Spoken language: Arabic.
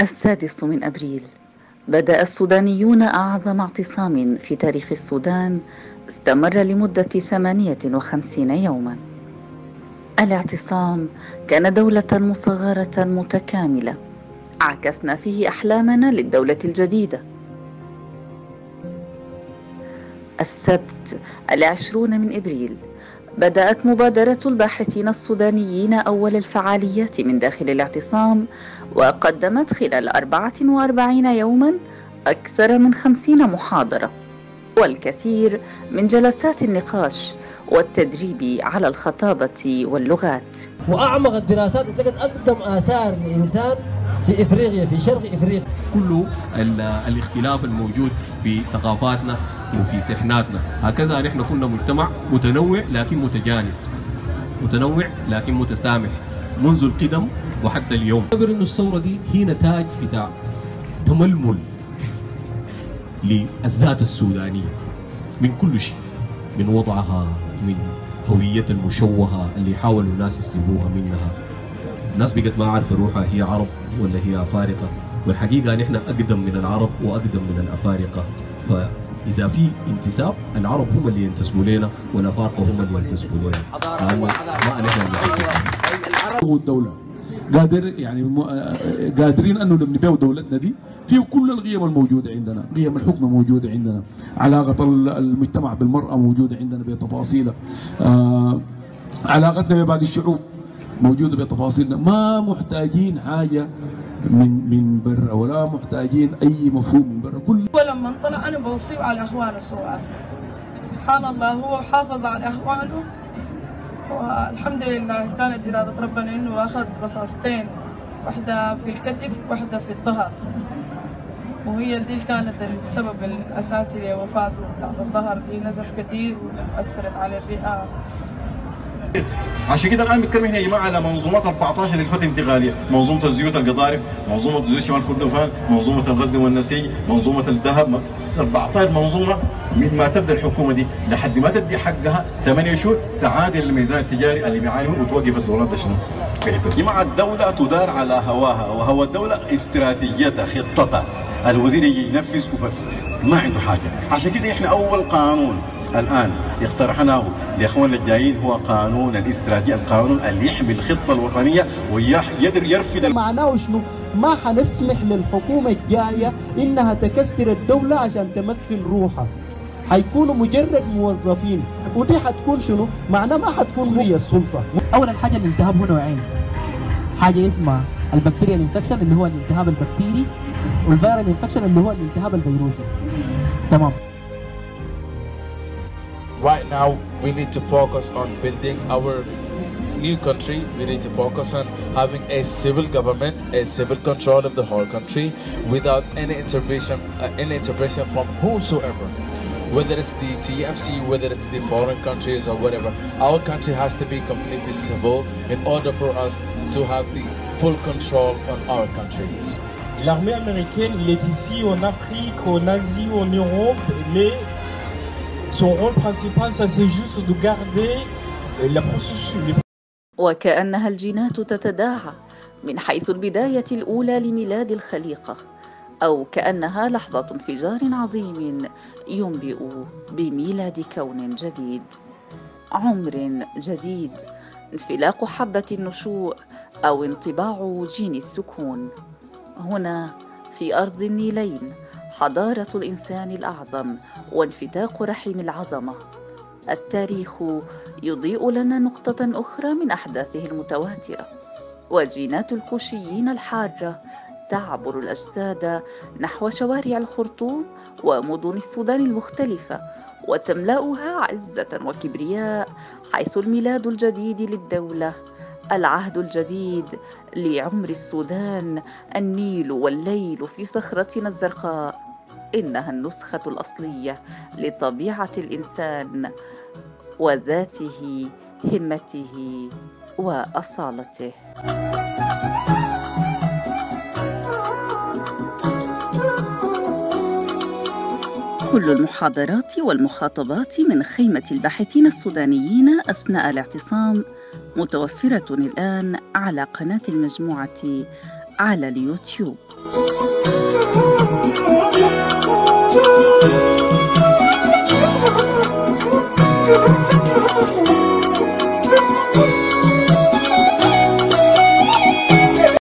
السادس من أبريل بدأ السودانيون أعظم اعتصام في تاريخ السودان استمر لمدة 58 يوما. الاعتصام كان دولة مصغرة متكاملة عكسنا فيه أحلامنا للدولة الجديدة. السبت 20 من إبريل بدأت مبادرة الباحثين السودانيين أول الفعاليات من داخل الاعتصام، وقدمت خلال 44 يوما أكثر من 50 محاضرة والكثير من جلسات النقاش والتدريب على الخطابة واللغات. وأعمق الدراسات لقت أقدم آثار لإنسان في إفريقيا، في شرق إفريقيا. كل الاختلاف الموجود في ثقافاتنا وفي سحناتنا، هكذا نحن كنا مجتمع متنوع لكن متجانس، متنوع لكن متسامح منذ القدم وحتى اليوم. أعتبر إنه الثورة دي هي نتاج بتاع تململ للذات السودانية من كل شيء، من وضعها، من هوية المشوهة اللي يحاولوا الناس يسلبوها منها. الناس بقت ما عارفة روحها هي عرب ولا هي أفارقة، والحقيقة نحن أقدم من العرب وأقدم من الأفارقة. فإذا في انتساب، العرب هم اللي ينتسبوا لنا والأفارقة هم اللي ينتسبوا لنا، لأنه ما نحن ننتسب. الدولة قادرين انه نبني دولتنا دي فيه كل القيم الموجوده عندنا، قيم الحكم موجوده عندنا، علاقه المجتمع بالمراه موجوده عندنا بتفاصيلها، علاقتنا بباقي الشعوب موجوده بتفاصيلنا. ما محتاجين حاجه من برا ولا محتاجين اي مفهوم من برا. ولما انطلع انا بوصيه على اخوانه الصغار، سبحان الله هو حافظ على اخوانه، والحمد لله كانت إرادة ربنا إنه أخذ رصاصتين، واحدة في الكتف واحدة في الظهر، وهي دي كانت السبب الأساسي لوفاته. بتاعت الظهر دي نزف كثير وأثرت على الرئة. عشان كده الان بنتكلم هنا يا جماعه على منظومات 14 للفتره الانتقاليه، منظومه الزيوت القضارف، منظومه زيوت شمال كردفان، منظومه الغزل والنسيج، منظومه الذهب، 14 منظومه. من ما تبدا الحكومه دي لحد ما تدي حقها 8 شهور تعادل الميزان التجاري اللي بيعانيه وتوقف الدولار ده شنو؟ جماعه الدوله تدار على هواها، وهو الدوله استراتيجيتها خطتها، الوزير يجي ينفذ وبس ما عنده حاجه. عشان كده احنا اول قانون الان اقترحناه لاخواننا الجايين هو قانون الاستراتيجي، القانون اللي يحمي الخطه الوطنيه ويقدر يرفض. معناه شنو؟ ما حنسمح للحكومه الجايه انها تكسر الدوله عشان تمثل روحها، حيكونوا مجرد موظفين، ودي حتكون شنو؟ معناه ما حتكون هي السلطه. اولا حاجه الالتهاب هو نوعين، حاجه اسمها البكتيريال انفكشن اللي هو الالتهاب البكتيري، والفيرال انفكشن اللي هو الالتهاب الفيروسي. تمام. Right now we need to focus on building our new country. We need to focus on having a civil government, a civil control of the whole country without any intervention from whosoever. Whether it's the TMC, whether it's the foreign countries or whatever, our country has to be completely civil in order for us to have the full control on our countries. L'armée américaine, il est ici en Afrique, en Asie, en Europe, mais son rôle principal, ça c'est juste de garder la processus. وكأنها الجينات تتداعى من حيث البداية الأولى لميلاد الخليقة، أو كأنها لحظة انفجار عظيم ينبئ بميلاد كون جديد، عمر جديد، انفلاق حبة النشوء أو انطباع جين السكون. هنا في أرض النيلين حضارة الإنسان الأعظم وانفتاق رحم العظمة. التاريخ يضيء لنا نقطة أخرى من أحداثه المتواترة، وجينات الكوشيين الحارة تعبر الأجساد نحو شوارع الخرطوم ومدن السودان المختلفة، وتملأها عزة وكبرياء، حيث الميلاد الجديد للدولة، العهد الجديد لعمر السودان، النيل والليل في صخرتنا الزرقاء. إنها النسخة الأصلية لطبيعة الإنسان وذاته، همته وأصالته. كل المحاضرات والمخاطبات من خيمة الباحثين السودانيين أثناء الاعتصام متوفرة الآن على قناة المجموعة على اليوتيوب.